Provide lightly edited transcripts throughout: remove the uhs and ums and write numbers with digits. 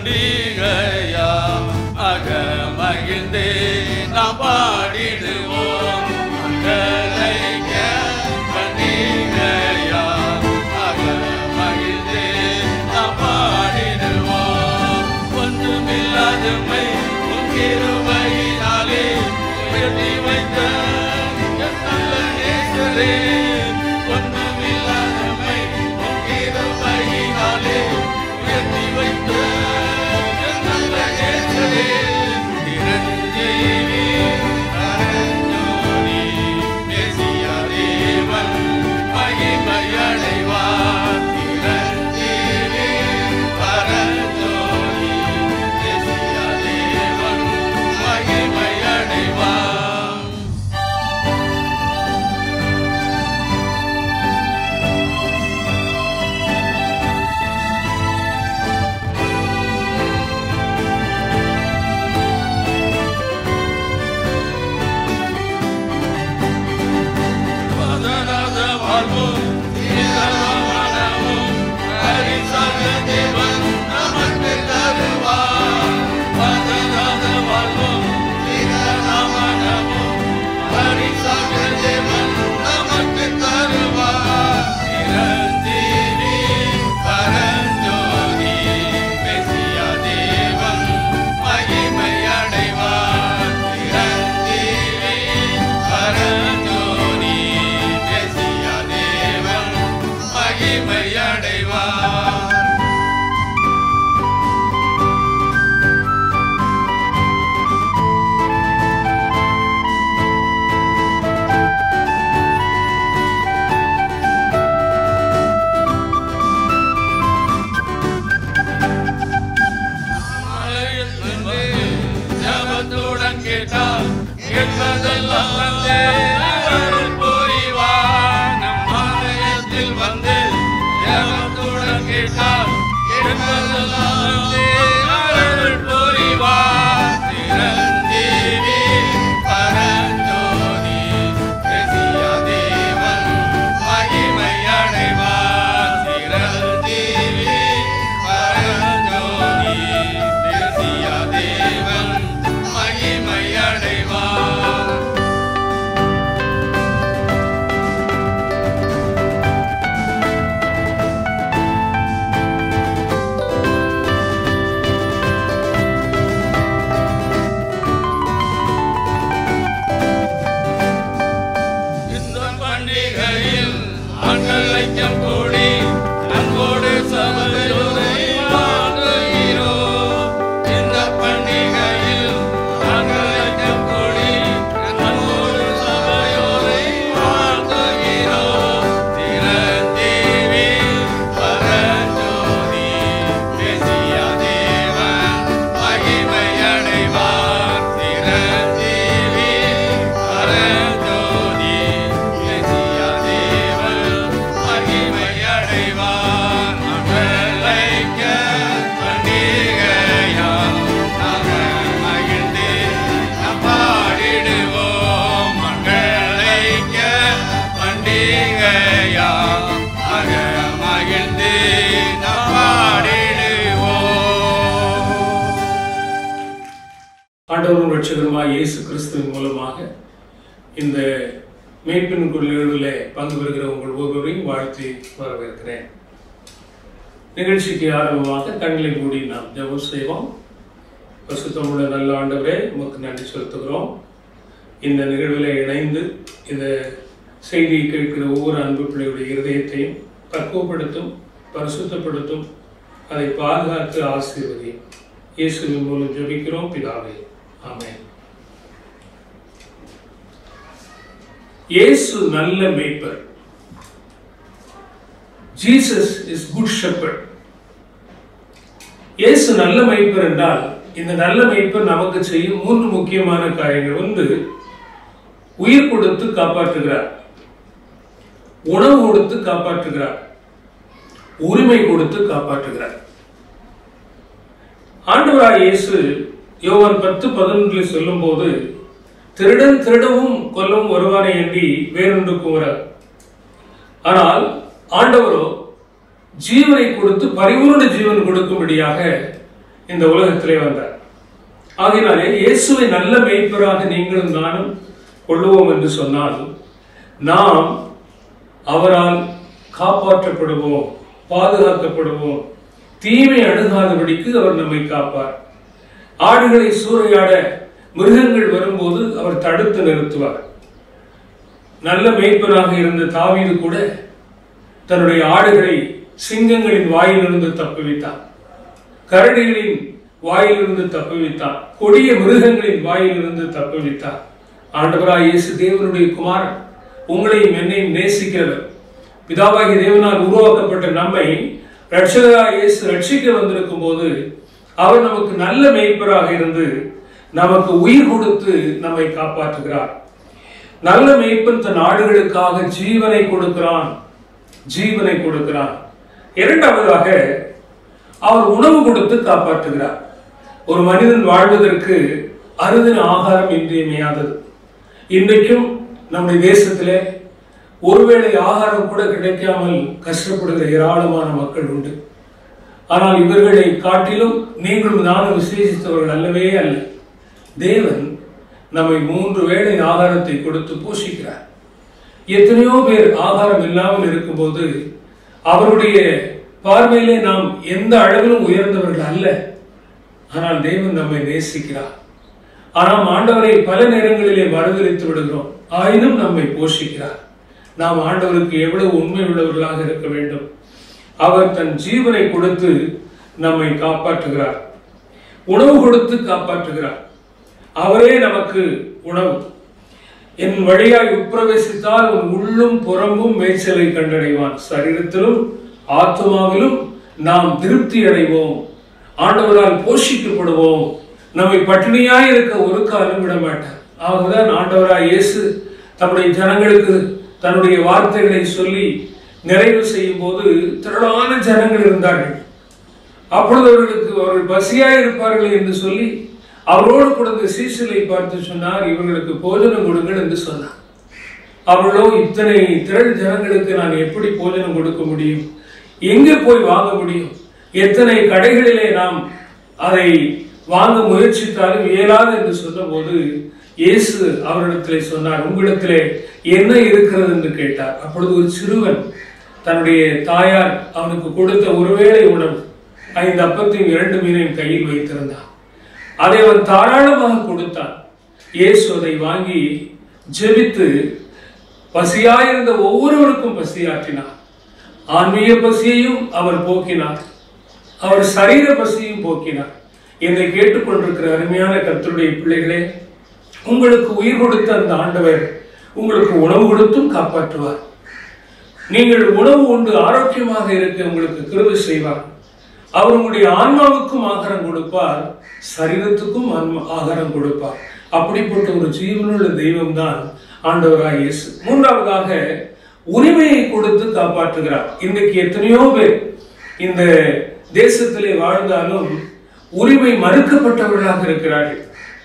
பண்டிகையா அக மகிழ்ந்தே நாம் பாடிடுவோம். மங்களைக்க பண்டிகையா அக மகிழ்ந்தே நாம் பாடிடுவோம். ஒன்றுமில்லாதமை உன் கிருபையினாலே உயர்த்தி வைத்த என் நல்ல நேசரே. ஒன்றுமில்லாதமை உன் கிருபையினாலே உயர்த்தி வைத்த என் நல்ல நேசரே. சிரஞ்சீவி பரஞ்சோதி மேசியா தேவன் மகிமையடைவார். சிரஞ்சீவி பரஞ்சோதி மேசியா தேவன் மகிமையடைவார். பதராத வாழ்வும் சீரமனமும் பரிசாக தேவன் நமக்கு தருவார். பதராத வாழ்வும் சீரமனமும் பரிசாக தேவன் நமக்கு தருவார். சிரஞ்சீவி பரஞ்சோதி மேசியா தேவன் மகிமையடைவார். சிரஞ்சீவி பரஞ்சோதி மேசியா தேவன் மகிமையடைவார். ஆலயத்தில் வந்து ஜெபத்துடன் கேட்டால் கேட்பதெல்லாம் தந்தே அருள் புரிவார். நம் ஆலயத்தில் வந்து ஜெபத்துடன் கேட்டால் கேட்பதெல்லாம் தந்தே அருள் புரிவார். சிரஞ்சீவி பரஞ்சோதி மேசியா தேவன் மகிமையடைவார். சிரஞ்சீவி பரஞ்சோதி மேசியா தேவன் மகிமையடைவார். இந்த பண்டிகையில் ஆண்கள் ஐக்கியம் கூடி அன்போடு சபையோரை வாழ்த்துகிறோம். இந்த பண்டிகையில் ஆண்கள் ஐக்கியம் கூடி அன்போடு சபையோரை வாழ்த்துகிறோம். சிரஞ்சீவி பரஞ்சோதி மேசியா தேவன் மகிமையடைவார். சிரஞ்சீவி பரஞ்சோதி மேசியா தேவன் மகிமையடைவார். மங்களைக்க பண்டிகையா நாங்க மகிழ்ந்து நாம் பாடிடுவோம். மங்களைக்க பண்டிகையா நாங்க மகிழ்ந்து நாம் பாடிடுவோம். ஆண்டவரும் ரட்சகருமாய் இயேசு கிறிஸ்துவின் மூலமாக இந்த மீட்பின் நிகழ்விலே பங்கு பெறுகிற உங்கள் ஒவ்வொருவரையும் வாழ்த்தி வரவேற்கிறேன். நிகழ்ச்சிக்கு ஆரம்பமாக கண்களை மூடி நாம் ஜெபம் செய்வோம். பரிசுத்தமுள்ள நல்ல ஆண்டவரே, உமக்கு நன்றி செலுத்துகிறோம். இந்த நிகழ்விலே இணைந்து இந்த செய்தியை கேட்கிற ஒவ்வொரு அன்பு பிள்ளையுடைய இருதயத்தையும் பக்குவப்படுத்தும், பரிசுத்தப்படுத்தும், அதை பாதுகாத்து ஆசீர்வதியும். இயேசுவின் மூலம் ஜெபிக்கிறோம் பிதாவே, ஆமென். இயேசு நல்ல மேய்ப்பர். Jesus is good shepherd. Yesu நல்ல மேய்ப்பர் என்றால் இந்த நல்ல மேய்ப்பர் நமக்கு செய்யும் 3 முக்கியமான காரியங்கள். ஒன்று, உயிர் கொடுத்து காப்பாற்றுகிறார், உணவு கொடுத்து காப்பாற்றுகிறார், உரிமை கொடுத்து காப்பாற்றுகிறார். ஆண்டவராய் இயேசு யோவான் 10:11 சொல்லும் போது, திருடன் திருடவும் கொல்லவும் வருவானே என்று வேறொன்றுக்கும் வரார். ஆனால் ஆண்டவரோ ஜீவனை கொடுத்து பரிபூர்ண ஜீவன் கொடுக்கும்படியாக இந்த உலகத்திலே வந்தார். ஆகையினாலே இயேசுவை நல்ல மேய்ப்பராக நீங்களும் நானும் கொள்ளுவோம் என்று சொன்னால் நாம் அவரால் காப்பாற்றப்படுவோம், பாதுகாக்கப்படுவோம். தீமை அணுகாதபடிக்கு அவர் நம்மை காப்பார். ஆடுகளை சூறையாட மிருகங்கள் வரும்போது அவர் தடுத்து நிறுத்துவார். நல்ல மேய்ப்பனாக இருந்த தாவீது கூட தன்னுடைய ஆடுகளை சிங்கங்களின் வாயிலிருந்து தப்புவித்தார், கரடிகளின் வாயிலிருந்து தப்புவித்தார், கொடிய மிருகங்களின் வாயிலிருந்து தப்புவித்தார். ஆண்டவராய் இயேசு தேவனுடைய குமாரன், உங்களையும் என்னையும் நேசிக்கிறவர். பிதாவாகிய தேவனால் உருவாக்கப்பட்ட நம்மை ரட்சகராய் இயேசு ரட்சிக்க வந்திருக்கும் போது அவர் நமக்கு நல்ல மேய்ப்பராக இருந்து நமக்கு உயிர் கொடுத்து நம்மை காப்பாற்றுகிறார். நல்ல மேய்ப்பன் தன் ஆடுகளுக்காக ஜீவனை கொடுக்கிறான். இரண்டாவதாக அவர் உணவு கொடுத்து காப்பாற்றுகிறார். ஒரு மனிதன் வாழ்வதற்கு அருதின ஆகாரம் இன்றியமையாதது. இன்றைக்கும் நம்முடைய தேசத்திலே ஒருவேளை ஆகாரம் கூட கிடைக்காமல் கஷ்டப்படுகிற ஏராளமான மக்கள் உண்டு. ஆனால் இவர்களை காட்டிலும் நீங்களும் நானும் விசேஷித்தவர்கள் அல்லவே அல்ல. தேவன் நம்மை 3 வேளை ஆகாரத்தை கொடுத்து போஷிக்கிறார். எத்தனையோ பேர் ஆகாரம் இல்லாமல் இருக்கும்போது அவருடைய பார்வையிலே நாம் எந்த அளவிலும் உயர்ந்தவர்கள் அல்ல. ஆனால் தேவன் நம்மை நேசிக்கிறார். ஆனால் ஆண்டவரை பல நேரங்களிலே மறுதலித்து விடுகிறோம். ஆயினும் நம்மை போஷிக்கிறார். நாம் ஆண்டவருக்கு எவ்வளவு உண்மை உள்ளவர்களாக இருக்க வேண்டும். அவர் தன் ஜீவனை கொடுத்து நம்மை காப்பாற்றுகிறார், உணவு கொடுத்து காப்பாற்றுகிறார். அவரே நமக்கு உணவு. என் வழியாய் உட்பிரவேசித்தால் உன் உள்ளும் புறம்பும் மேய்ச்சலை கண்டடைவான். சரீரத்திலும் ஆத்மாவிலும் நாம் திருப்தி அடைவோம், ஆண்டவரால் போஷிக்கப்படுவோம். நம்மை பட்டினியாய் இருக்க ஒரு காலம் விட மாட்டார். ஆகதான் ஆண்டவராய் இயேசு தம்முடைய ஜனங்களுக்கு தன்னுடைய வார்த்தைகளை சொல்லி நிறைவு செய்யும் போது திரளான ஜனங்கள் இருந்தார்கள். அப்பொழுது அவர்கள் பசியாய் இருப்பார்கள் என்று சொல்லி அவரோடு கூட சீசலை பார்த்து சொன்னார், இவர்களுக்கு போஜனம் கொடுங்கள் என்று சொன்னார். அவர்களோ இத்தனை திரள் ஜனங்களுக்கு நான் எப்படி போஜனம் கொடுக்க முடியும், எங்கே போய் வாங்க முடியும், எத்தனை கடைகளிலே நாம் அதை வாங்க முயற்சித்தாலும் இயலாது என்று சொன்ன போது இயேசு அவரிடத்திலே சொன்னார், உங்களிடத்திலே என்ன இருக்கிறது என்று கேட்டார். அப்பொழுது ஒரு சிறுவன் தன்னுடைய தாயார் அவனுக்கு கொடுத்த ஒருவேளை உணவு 5 அப்பத்தையும் 2 மீனையும் கையில் வைத்திருந்தான். அதை அவன் தாராளமாக கொடுத்தான். இயேசு அதை வாங்கி ஜெபித்து பசியாயிருந்த ஒவ்வொருவருக்கும் பசியாற்றினார். ஆன்மீக பசியையும் அவர் போக்கினார், அவர் சரீர பசியையும் போக்கினார். என்னை கேட்டுக்கொண்டிருக்கிற அருமையான கர்த்தருடைய பிள்ளைகளே, உங்களுக்கு உயிர் கொடுத்த அந்த ஆண்டவர் உங்களுக்கு உணவு கொடுத்தும் காப்பாற்றுவார். நீங்கள் உணவு உண்டு ஆரோக்கியமாக இருக்க உங்களுக்கு கிருபை செய்வார். அவர் உங்களுடைய ஆன்மாவுக்கும் ஆகாரம் கொடுப்பார், சரீரத்துக்கும் ஆகாரம் கொடுப்பார். அப்படிப்பட்ட ஒரு ஜீவனுள்ள தெய்வம் தான் ஆண்டவராய் இயேசு. மூன்றாவதாக உரிமையை கொடுத்து காப்பாற்றுகிறார். இன்றைக்கு எத்தனையோ பேர் இந்த தேசத்திலே வாழ்ந்தாலும் உரிமை மறுக்கப்பட்டவர்களாக இருக்கிறார்கள்,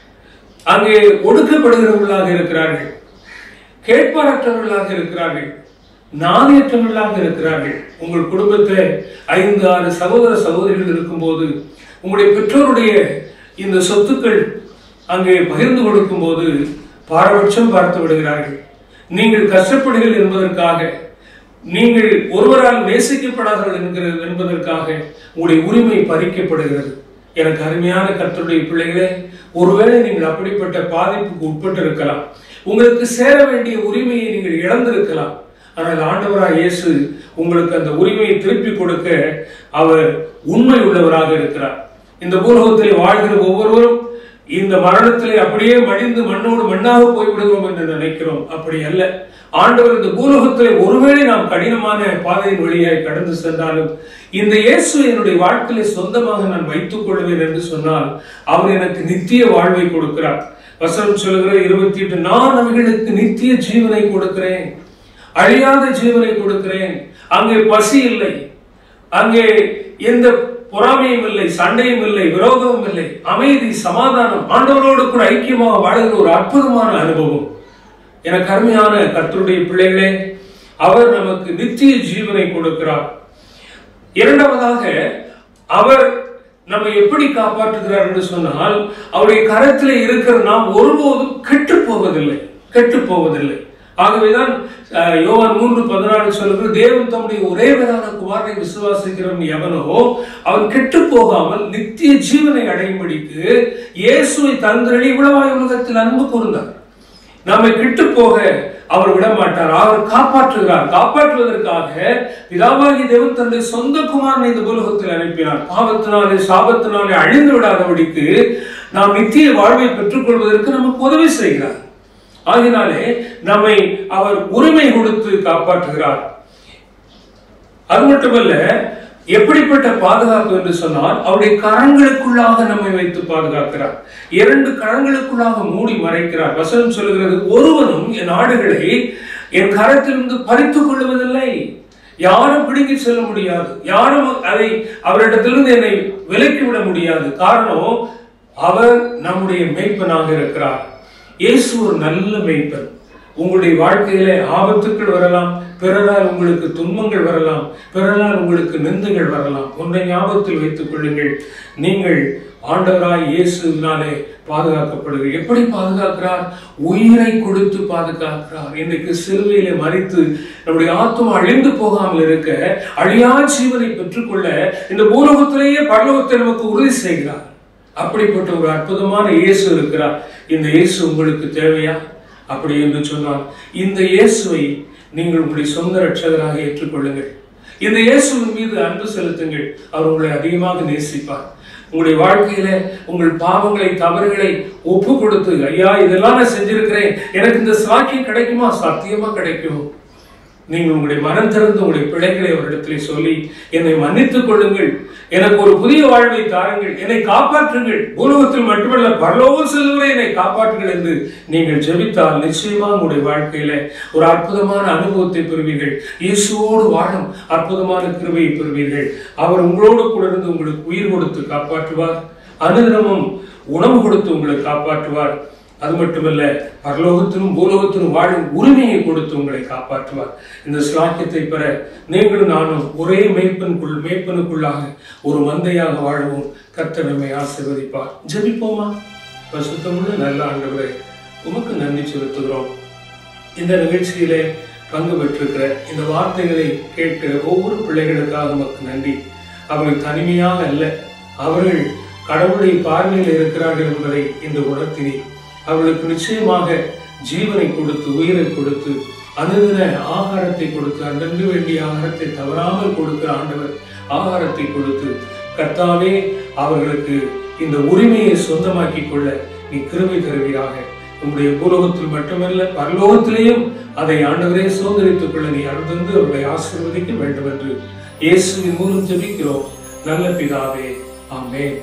அங்கே ஒடுக்கப்படுகிறவர்களாக இருக்கிறார்கள், கேட்பாரற்றவர்களாக இருக்கிறார்கள், நாதியற்றவர்களாக இருக்கிறார்கள். உங்கள் குடும்பத்தில் 5-6 சகோதர சகோதரிகள் இருக்கும்போது உங்களுடைய பெற்றோருடைய இந்த சொத்துக்கள் அங்கே பகிர்ந்து கொடுக்கும் போது பாரபட்சம் பார்த்து விடுகிறார்கள். நீங்கள் கஷ்டப்படுகிறீர்கள் என்பதற்காக, நீங்கள் ஒருவரால் நேசிக்கப்படாதவர்கள் என்பதற்காக உங்களுடைய உரிமை பறிக்கப்படுகிறது. எனக்கு அருமையான கர்த்தருடைய பிள்ளைகளே, ஒருவேளை நீங்கள் அப்படிப்பட்ட பாதிப்புக்கு உட்பட்டு இருக்கலாம், உங்களுக்கு சேர வேண்டிய உரிமையை நீங்கள் இழந்திருக்கலாம். ஆனால் ஆண்டவராய் இயேசு உங்களுக்கு அந்த உரிமையை திருப்பி கொடுக்க அவர் உண்மை உள்ளவராக இருக்கிறார். இந்த பூலோகத்தில் வாழ்கிற ஒவ்வொருவரும் இந்த மரணத்திலே அப்படியே மடிந்து மண்ணோடு மண்ணாக போய்விடுவோம் என்று நினைக்கிறோம். அப்படி அல்ல. ஆண்டவர் இந்த பூலோகத்திலே ஒருவேளை நாம் கடினமான பாதையின் வழியாய் கடந்து சென்றாலும் இந்த இயேசு என்னுடைய வாழ்க்கையிலே சொந்தமாக நான் வைத்துக் கொள்வேன் என்று சொன்னால் அவர் எனக்கு நித்திய வாழ்வை கொடுக்கிறார். வசனம் சொல்லுகிற 28, நான் அவர்களுக்கு நித்திய ஜீவனை கொடுக்கிறேன், அழியாத ஜீவனை கொடுக்கிறேன். அங்கே பசி இல்லை, அங்கே எந்த பொறாமையும் இல்லை, சண்டையும் இல்லை, விரோதமும் இல்லை, அமைதி, சமாதானம், ஆண்டவரோடு கூட ஐக்கியமாக வாழ்கிற ஒரு அற்புதமான அனுபவம். எனக்கு அருமையான கர்த்தருடைய பிள்ளைகளே, அவர் நமக்கு நித்திய ஜீவனை கொடுக்கிறார். இரண்டாவதாக அவர் நம்ம எப்படி காப்பாற்றுகிறார் என்று சொன்னால், அவருடைய கரத்தில் இருக்கிற நாம் ஒருபோதும் கெட்டு போவதில்லை. ஆகவேதான் யோவான் 3:14 சொல்லுகிற, தேவன் தம்முடைய ஒரே பேரான குமாரனை விசுவாசிக்கிறவன் எவனோ அவன் கெட்டு போகாமல் நித்திய ஜீவனை அடையும்படிக்கு இயேசுவை தந்தருளி இவ்வளவாய் உலகத்தில் அன்பு கூர்ந்தார். நம்மை கெட்டு போக அவர் விட மாட்டார், அவர் காப்பாற்றுகிறார். காப்பாற்றுவதற்காக பிதாவாகிய தேவன் தன்னுடைய சொந்த குமாரனை இந்த உலகத்தில் அனுப்பினார். பாவத்தினாலே சாபத்தினாலே அழிந்து விடாதபடிக்கு நாம் நித்திய வாழ்வை பெற்றுக் கொள்வதற்கு நமக்கு உதவி செய்கிறார். ஆகினாலே நம்மை அவர் உரிமை கொடுத்து காப்பாற்றுகிறார். அது மட்டுமல்ல, எப்படிப்பட்ட பாதுகாப்பு என்று சொன்னால், அவருடைய கரங்களுக்குள்ளாக நம்மை வைத்து பாதுகாக்கிறார். 2 கரங்களுக்குள்ளாக மூடி மறைக்கிறார். வசனம் சொல்லுகிறது, ஒருவனும் என் ஆடுகளை என் கரத்திலிருந்து பறித்துக் கொள்வதில்லை. யாரும் பிடிங்கி செல்ல முடியாது, யாரும் அதை அவரிடத்திலிருந்து என்னை விலக்கி விட முடியாது. காரணம், அவர் நம்முடைய மேய்ப்பனாக இருக்கிறார். இயேசு ஒரு நல்ல மேய்ப்பன். உங்களுடைய வாழ்க்கையில ஆபத்துக்கள் வரலாம், பிறரால் உங்களுக்கு துன்பங்கள் வரலாம், பிறரால் உங்களுக்கு நிந்தைகள் வரலாம். ஒன்றை ஞாபகத்தில் வைத்துக் கொள்ளுங்கள், நீங்கள் ஆண்டவராய் இயேசுவினாலே பாதுகாக்கப்படுகிறார். எப்படி பாதுகாக்கிறார்? உயிரை கொடுத்து பாதுகாக்கிறார். இன்றைக்கு சிலுவையிலே மரித்து நம்முடைய ஆத்மா அழிந்து போகாமல் இருக்க, அழியா ஜீவனை பெற்றுக்கொள்ள இந்த பூலோகத்திலேயே பரலோகத்தை நமக்கு உறுதி செய்கிறார். அப்படிப்பட்ட ஒரு அற்புதமான இயேசு இருக்கிறார். இந்த இயேசு உங்களுக்கு தேவையா? அப்படி என்று சொன்னால், இந்த இயேசுவை நீங்கள் உங்களுடைய சொந்த ரட்சகராக ஏற்றுக்கொள்ளுங்கள். இந்த இயேசுவின் மீது அன்பு செலுத்துங்கள். அவர் உங்களை அதிகமாக நேசிப்பார். உங்களுடைய வாழ்க்கையில உங்கள் பாவங்களை, தவறுகளை ஒப்பு கொடுத்து, ஐயா இதெல்லாம் நான் செஞ்சிருக்கிறேன், எனக்கு இந்த சாட்சியம் கிடைக்குமா? சத்தியமா கிடைக்கும். நீங்கள் உங்களுடைய மனம் திறந்து உங்களுடைய பிழைகளை அவரிடத்திலே சொல்லி, என்னை மன்னித்துக் கொள்ளுங்கள், எனக்கு ஒரு புதிய வாழ்வை தாருங்கள், என்னை காப்பாற்றுங்கள், பூலோகத்தில் மட்டுமல்ல பரலோகம் செல்வரை என்னை காப்பாற்றுங்கள் என்று நீங்கள் ஜெபித்தால் நிச்சயமா உங்களுடைய வாழ்க்கையில ஒரு அற்புதமான அனுபவத்தை பெறுவீர்கள். இயேசுவோடு வாழும் அற்புதமான கிருபையை பெறுவீர்கள். அவர் உங்களோடு கூட இருந்து உங்களுக்கு உயிர் கொடுத்து காப்பாற்றுவார். அனுதினமும் உணவு கொடுத்து உங்களை காப்பாற்றுவார். அது மட்டுமல்ல, பரலோகத்திலும் பூலோகத்திலும் வாழும் உரிமையை கொடுத்து உங்களை காப்பாற்றுவார். இந்த ஸ்லாக்கியத்தை பெற நீங்களும் நானும் ஒரே மேய்ப்பனுக்குள்ளாக ஒரு மந்தையாக வாழுவோம். கர்த்தர் நம்மை ஆசீர்வதிப்பார். ஜெபிப்போமா? பரிசுத்தமுள்ள நல்ல ஆண்டவரே, உமக்கு நன்றி செலுத்துகிறோம். இந்த நிகழ்ச்சியிலே பங்கு பெற்றிருக்கிற இந்த வார்த்தைகளை கேட்கிற ஒவ்வொரு பிள்ளைகளுக்காக உமக்கு நன்றி. அவர்கள் தனிமையாக அல்ல, அவர்கள் கடவுளுடைய பார்வையில் இருக்கிறார்கள் என்பதை இந்த உணர்த்தினீர். அவர்களுக்கு நிச்சயமாக ஜீவனை கொடுத்து, உயிரை கொடுத்து, அனுதின ஆகாரத்தை கொடுத்து, அன்றன்று வேண்டிய ஆகாரத்தை தவறாமல் கொடுக்கிற ஆண்டவர் ஆகாரத்தை கொடுத்து, கர்த்தாவே அவர்களுக்கு இந்த உரிமையை சொந்தமாக்கிக் கொள்ள நீ கிருபை தருவீராக. உங்களுடைய பூலோகத்தில் மட்டுமல்ல பரலோகத்திலேயும் அதை ஆண்டவரே சுதந்திரித்துக் கொள்ள நீ அருந்தந்து அவர்களை ஆசீர்வதிக்க வேண்டும் என்று இயேசுவின் மூலம் ஜெபிக்கிறோம் நல்ல பிதாவே. ஆமென்.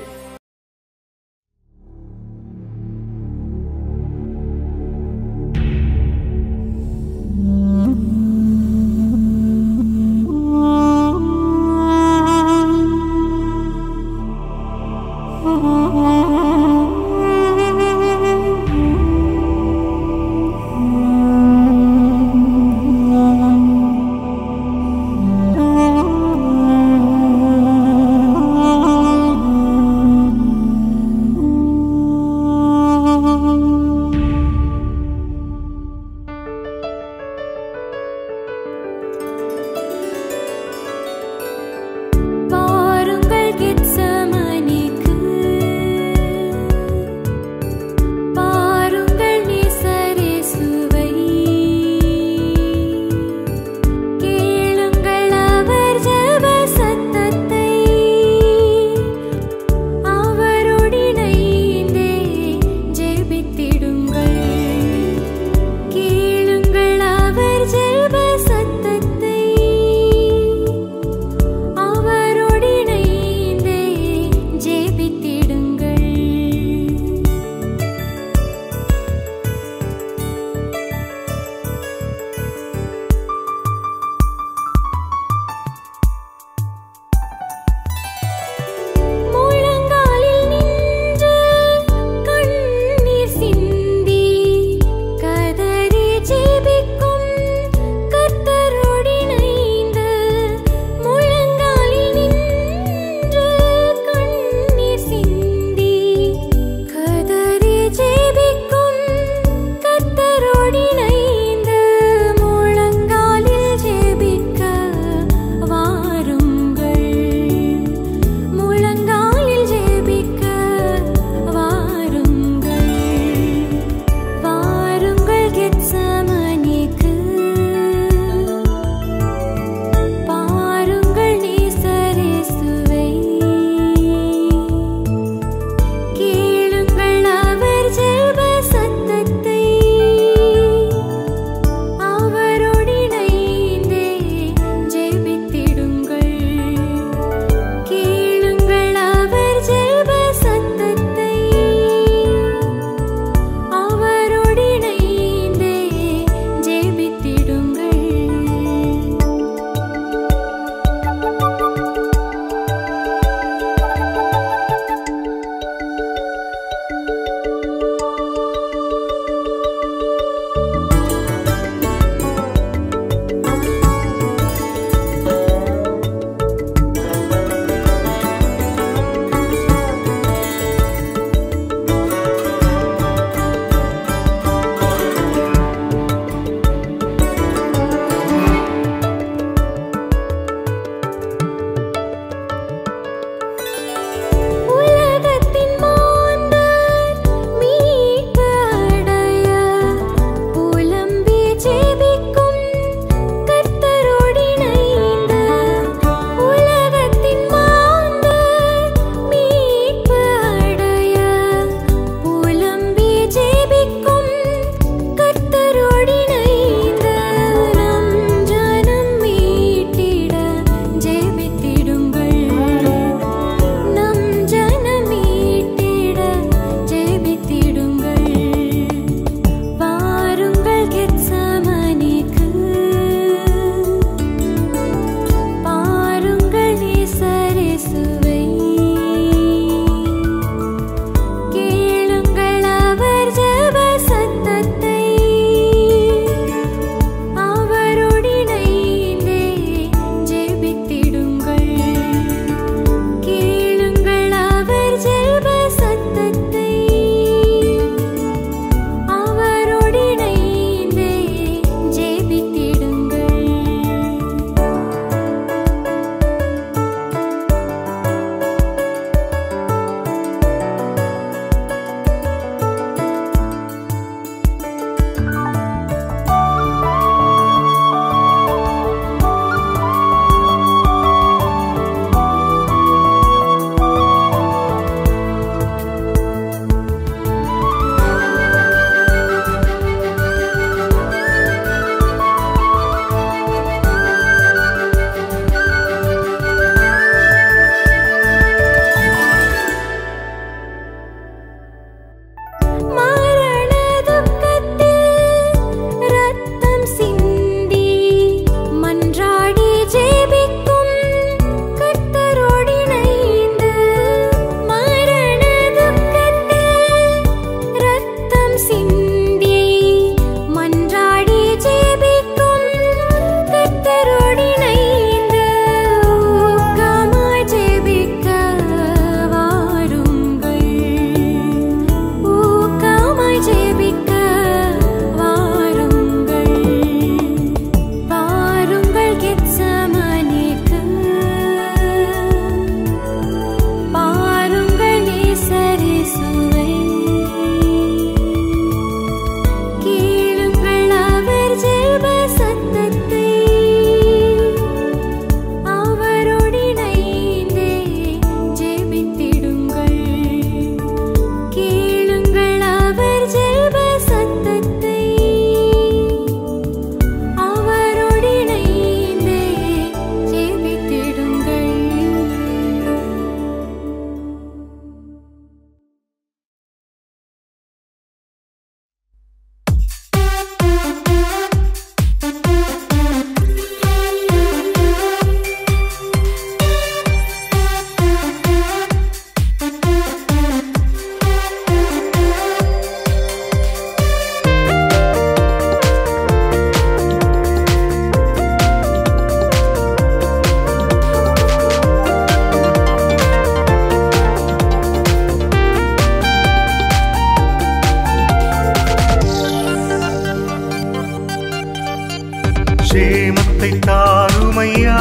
சேமத்தை தாருமையா,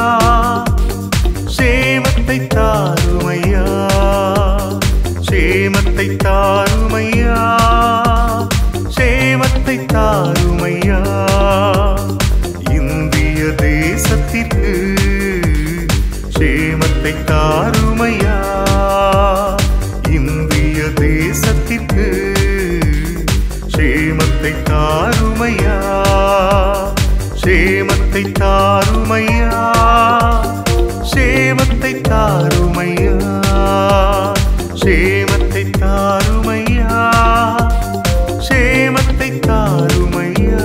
சேமத்தை தாருமையா, சேமத்தை தாருமையா, சேமத்தை தாருமையா. இந்திய தேசத்திற்கு சேமத்தை தாருமையா, இந்திய தேசத்திற்கு சேமத்தை தாருமையா, சேமத்தை தாருமையா, சேமத்தை தாருமையா, சேமத்தை தாருமையா, சேமத்தை தாருமையா.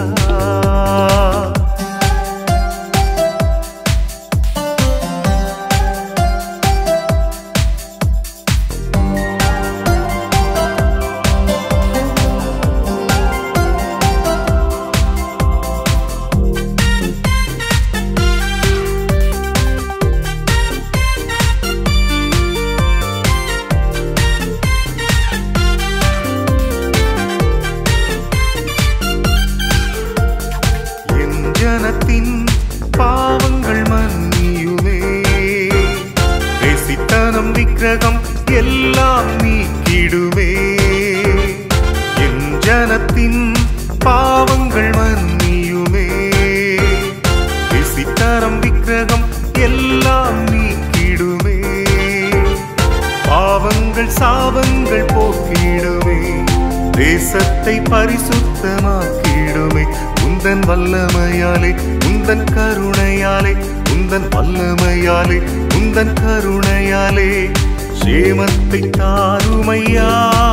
ஜனத்தின் பாவங்கள் மன்னியுமே, பேசித்தனம் விக்கிரகம் எல்லாம் நீக்கிடுமே. என் ஜனத்தின் பாவங்கள் மன்னியுமே, பேசித்தனம் விக்கிரகம் எல்லாம் நீக்கிடுமே. பாவங்கள் சாபங்கள் போக்கிடுமே, தேசத்தை பரிசுத்தமாக்கிடுமே. உந்தன் வல்லமையாலே, உந்தன் கருணையாலே, உந்தன் வல்லமையாலே, உந்தன் கருணையாலே. சேமத்தை தாருமையா,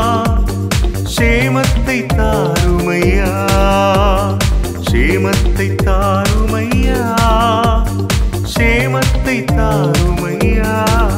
சேமத்தை தாருமையா, சேமத்தை தாருமையா, சேமத்தை தாருமையா.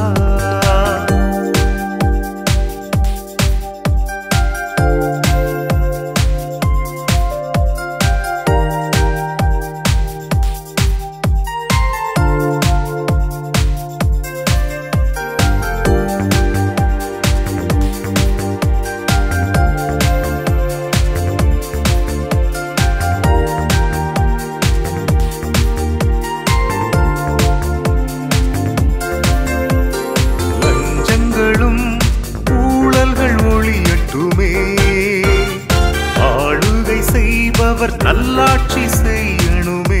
ஆளுகை செய்பவர் நல்லாட்சி செய்யணுமே.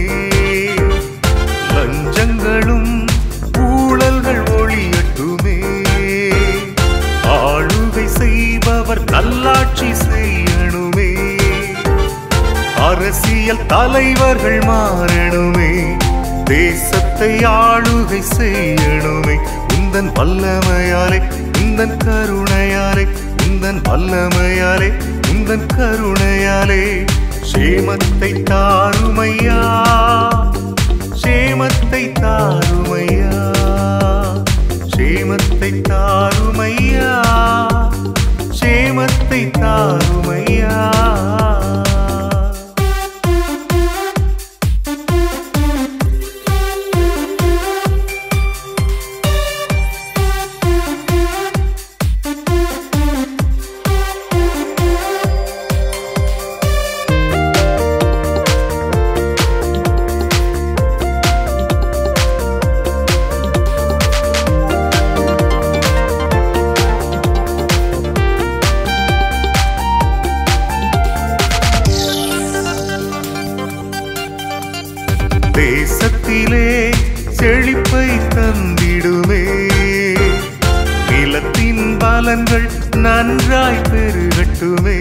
லஞ்சங்களும் ஊழல்கள் ஒழியட்டுமே, ஆளுகை செய்பவர் நல்லாட்சி செய்யணுமே. அரசியல் தலைவர்கள் மாறணுமே, தேசத்தை ஆளுகை செய்யணுமே. உந்தன் வல்லமையாலே, உந்தன் கருணையாலே, உந்தன் வல்லமையாலே, உந்தன் கருணையாலே. சேமத்தை தாருமையா, சேமத்தை தாருமையா, சேமத்தை தாருமையா, சேமத்தை தாருமையா. தேசத்திலே செழிப்பை தந்திடுமே, நிலத்தின் பலன்கள் நன்றாய் பெருகட்டுமே.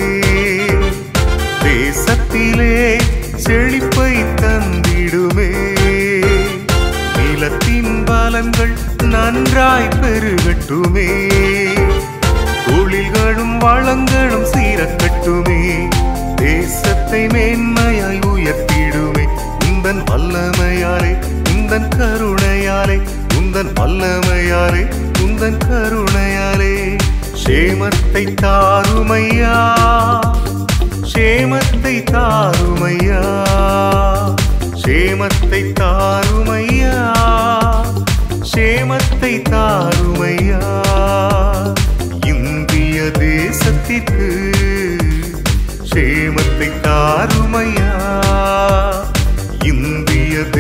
தேசத்திலே செழிப்பை தந்திடுமே, நிலத்தின் பலன்கள் நன்றாய் பெருகட்டுமே. தொழில்களும் வளங்களும் சீரக்கட்டுமே, தேசத்தை மேன்மையாய் உயர்த்திடுமே. உந்தன் வல்லமையாலே, உந்தன் கருணையாலே, உந்தன் வல்லமையாலே, உந்தன் கருணையாலே. சேமத்தை தாருமையா, சேமத்தை தாருமையா, சேமத்தை தாருமையா, சேமத்தை தாருமையா. இந்திய தேசத்திற்கு சேமத்தை தாருமையா, இந்திய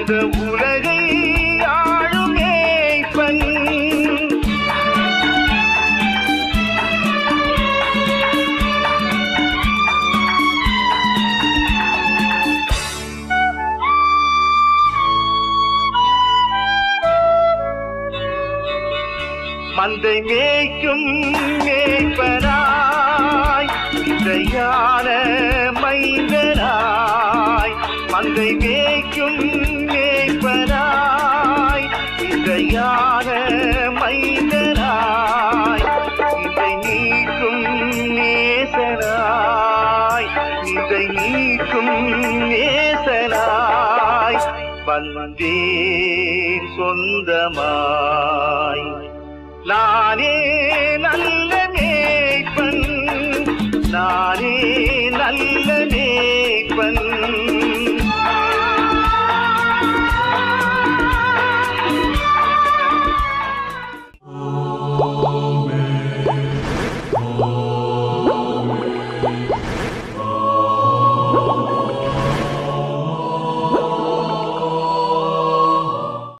இந்த உலகை ஆளும் மேய்ப்பன். மந்தை மேய்க்கும் மேய்ப்பனாய் இசையான மைந்தனாய். மந்தை மேய்க்கும் மேய்ப்பனாய் இசையான மைந்தனாய். இதை நீக்கும் நேசனாய், இதை நீக்கும் நேசனாய் வந்தேன் சொந்தமாய். நானே நல்ல மேய்ப்பன், நானே நல்ல